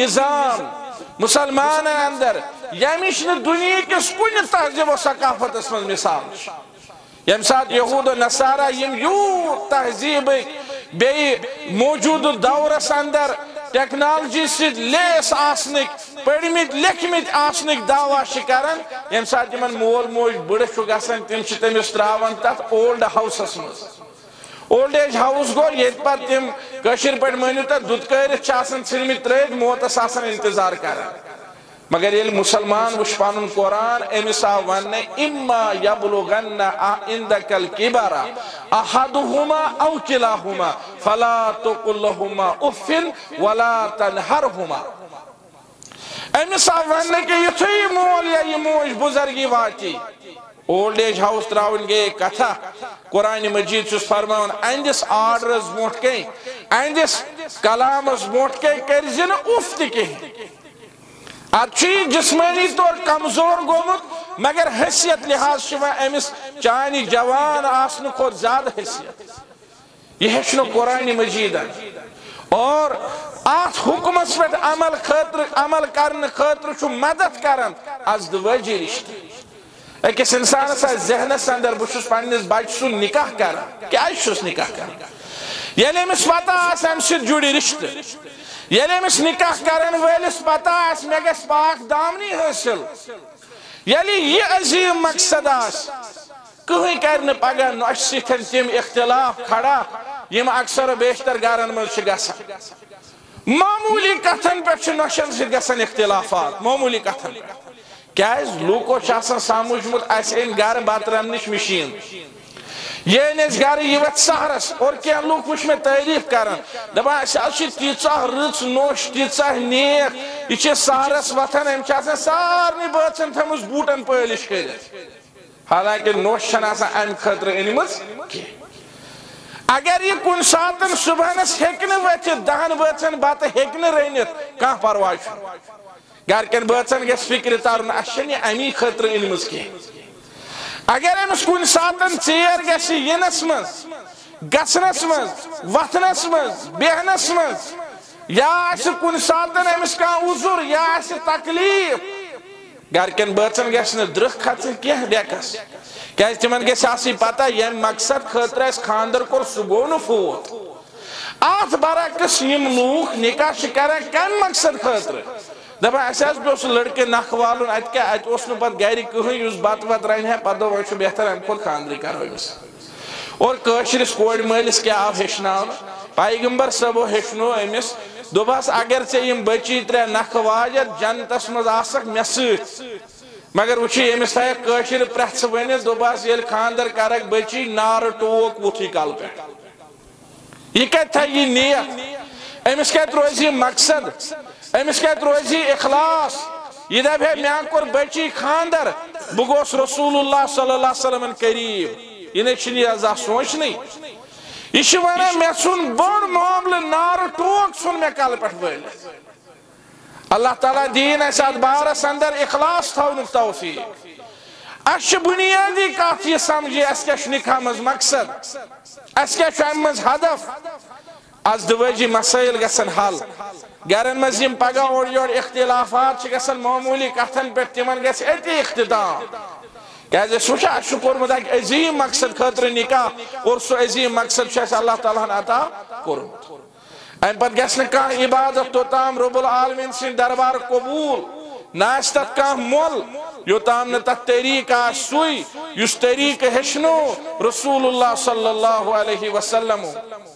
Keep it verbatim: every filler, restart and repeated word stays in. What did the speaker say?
نظام مسلمان اندر یمش نہ دنیا کس کن تہذیب و ثقافت من مثال یم سات یہود و نصارہ یم یو تہذیب بی موجود دورس اندر ٹیکنالوجی سے لیس آسنک پڑھمت لکھمت آسنک دعویٰ شکرن یم سات یمن مول موج بڑھ چھ گژھان تم چھ تمس تراون تت اولڈ ہاؤسس مز اولڈ ایج ہاؤس گو یت پتہ تم کشر پہ مانو تک دودکرت ھرمت ترت موتس آسان انتظار کران مگر یل مسلمان وچ پنن قرآن امس آو ون اما یبلغن عندک الکبر احدہما او کلاہما فلا تقل لہما اف ولا تنہرہما امس آو ون کہ یتھے مول یا یہ موج بزرگی واتی اولڈ ایج ہاؤس تراؤن گے کتھا قرآن مجید چس فرمان اندس آرڈرز موٹ کہیں اندس کلامز موٹ کہیں کرزن اف تہ کہیں اچھی جسمانی طور کمزور گومت مگر حیثیت لحاظ شما امس چانی جوان آسن خود زیادہ حیثیت یہ ہشنو قرآن مجید اور آت حکمت پر عمل خطر عمل کرن خطر چھو مدد کرن از دوجی رشتہ ایکس انسان سا ذہن سندر بچوس پانیس بچ سو نکاح کرن کیا شوس نکاح کرن یعنی امس پتا آس ہم سے جڑی رشتہ یعنی امس نکاح کرن ویلس پتا آس میں گس پاک دامنی حاصل یعنی یہ عظیم مقصد آس کہیں کرن پگا نوش سیتھن تیم اختلاف کھڑا یم اکثر و بیشتر گارن مل گسن معمولی کتھن پر نوشن سے گسن اختلافات معمولی کتھن کیا لوکو چاسن ساموجمت ایسے ان گار باترم نش مشین یہ نیز گاری یہ وقت سہرس اور کیا لوگ کچھ میں تعریف کرن دبا اچھی تیچہ رچ نوش تیچہ نیک یہ چھے سہرس وطن ہم چاہتے سارنی بچن تھا مجھ بوٹن پہلش کرد حالانکہ نوش شناسا ام خطر انمز کی اگر یہ کن ساتن صبحنس ہیکن وچت دہن بچن بات ہیکن رینت کہاں پرواش گر کن بچن گس فکر تارن اشنی امی خطر انمز کی اگر امس کن ساتن چیر گسی ینس مز گسنس مز وطنس مز بہنس مز یا اس کن ساتن امس کا عذر یا اس تکلیف گر کن بچن گسن درخ کھتن کیا دیکھس کیا اس تمن گس آسی پتا یہ مقصد خطر اس خاندر کو سگون فوت آت برعکس یم لوگ نکاح شکرن کن مقصد خطر دبا احساس بھی اس لڑکے نخوالون ات کیا ات اس نو پت گیری کہیں اس بات بات رہن ہے پتہ وہ بہتر ہم خود خاندری کر ہوئیس اور کاشرس کوڑ مالس کیا آپ ہشناو پیغمبر صبو ہشنو امس دوباس اگر سے یم بچی ترے نخواجر جنتس مز آسک میسیت مگر وچی امس تھا کاشر پرہت ونی دوباس یل خاندر کرک بچی نار ٹوک وطی کال پہ یہ کہتا تھا یہ نیت امس کہت روزی مقصد امس کہت روزی اخلاص یہ دب ہے میاں کور بچی خاندر بگوس رسول اللہ صلی اللہ علیہ وسلم قریب یہ نہیں ازا سوچ نہیں یہ شوانا میں سن بڑ معاملہ نار ٹوک سن میں کال پٹ بھائل اللہ تعالیٰ دین ایسا بارس اندر اخلاص تھا انہوں توفیق اش بنیادی کافی سمجھے اس کے شنکھا مز مقصد اس کے شمز ہدف از دوجی مسائل گسن حل گرن مزیم پگا اور یور اختلافات چھ گسن معمولی کتن پر تمن گس ایتی اختتام کہتے سوچا شکر مدک عظیم مقصد خطر نکاح اور سو عظیم مقصد شاید اللہ تعالیٰ نے عطا کرو این پر گسن کا عبادت تو تام رب العالمین سن دربار قبول ناستت کا مول یو تام نے تک طریقہ سوئی یس طریق ہشنو رسول اللہ صلی اللہ علیہ وسلم